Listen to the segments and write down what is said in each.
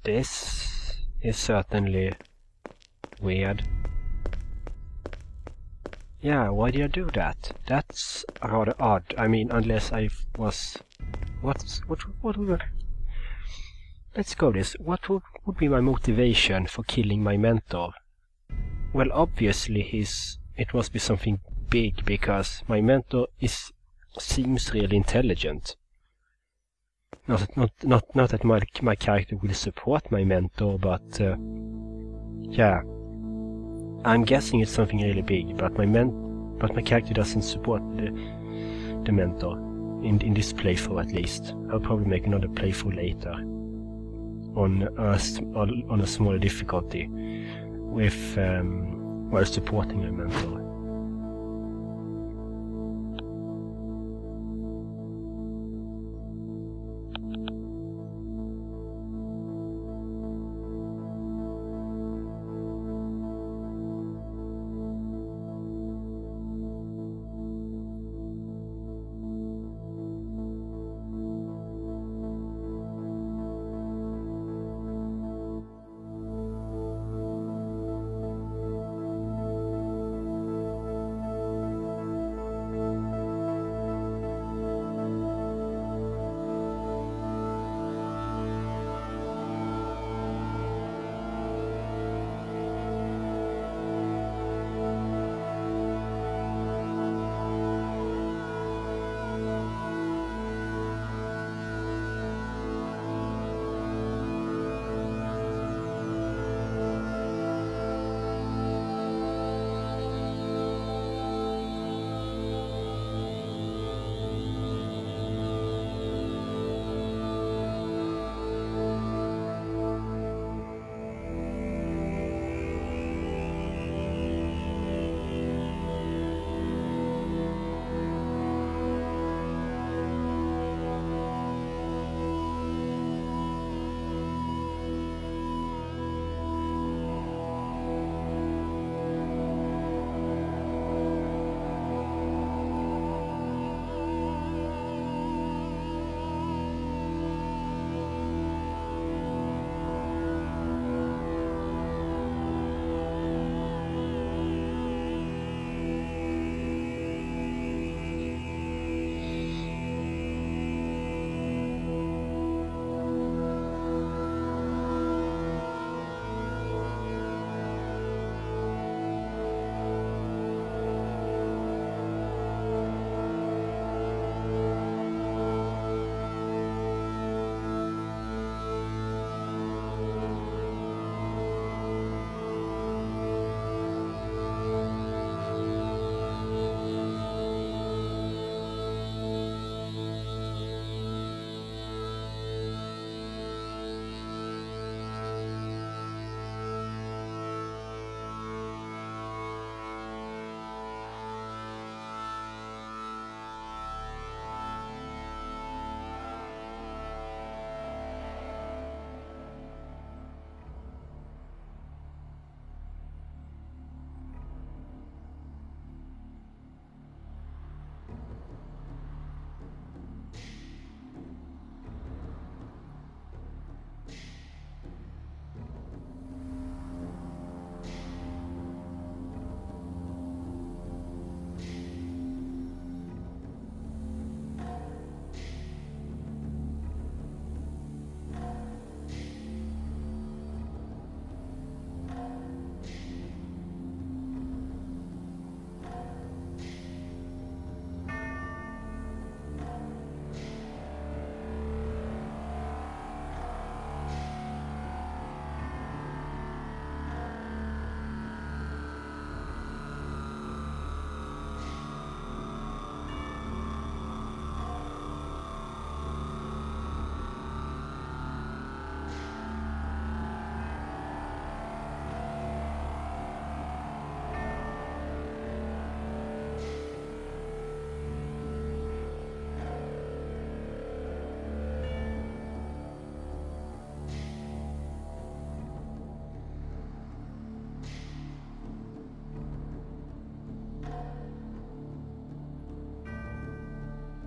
This is certainly weird. Yeah, why did I do that? That's rather odd. I mean, unless I was... What would... Let's go this. What would be my motivation for killing my mentor? Well, obviously it must be something big, because my mentor seems really intelligent. Not that my character will support my mentor, but yeah, I'm guessing it's something really big. But my character doesn't support the mentor in this playthrough, at least. I'll probably make another playthrough later on a smaller difficulty with while supporting my mentor.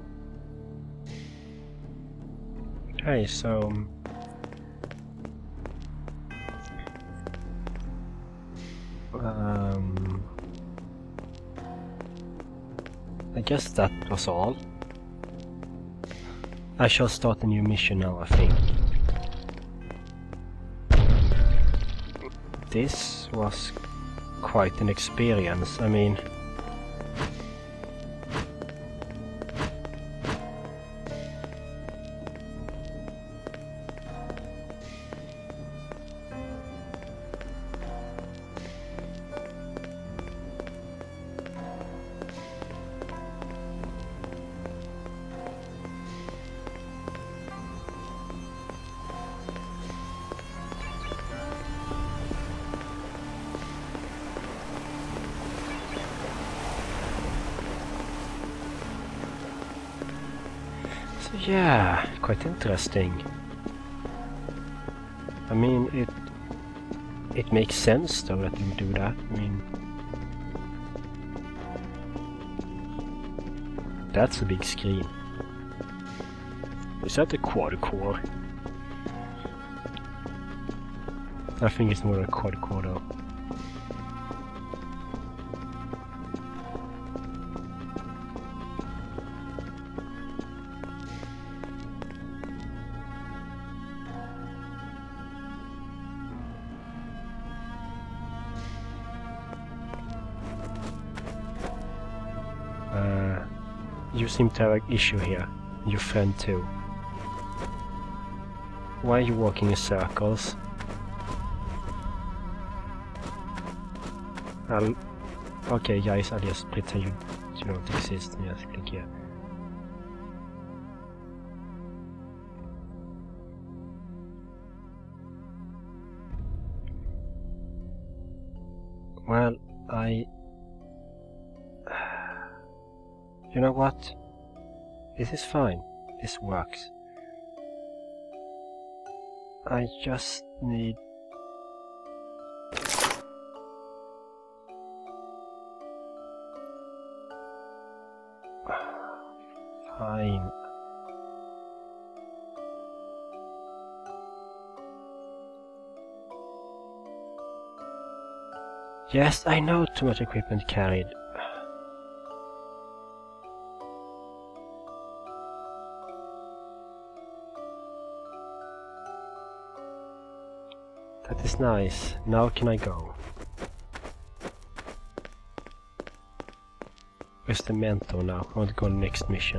Okay, so guess that was all. I shall start a new mission now, I think. This was quite an experience, I mean... Yeah, quite interesting. I mean, it makes sense though that you do that. I mean, that's a big screen. Is that a quad core? I think it's more a quad core though. You seem to have an issue here. Your friend too. Why are you walking in circles? Okay guys, I'll just pretend you don't exist and just click here. Well, you know what? This is fine. This works. I just need... Fine. Yes, I know too much equipment carried. That is nice. Now can I go? Where's the mentor now? I want to go to the next mission.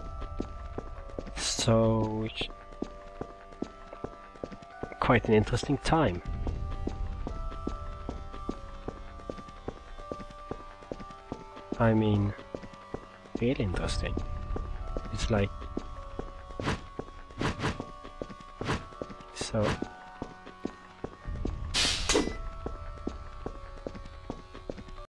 So... quite an interesting time. I mean... really interesting. It's like... so...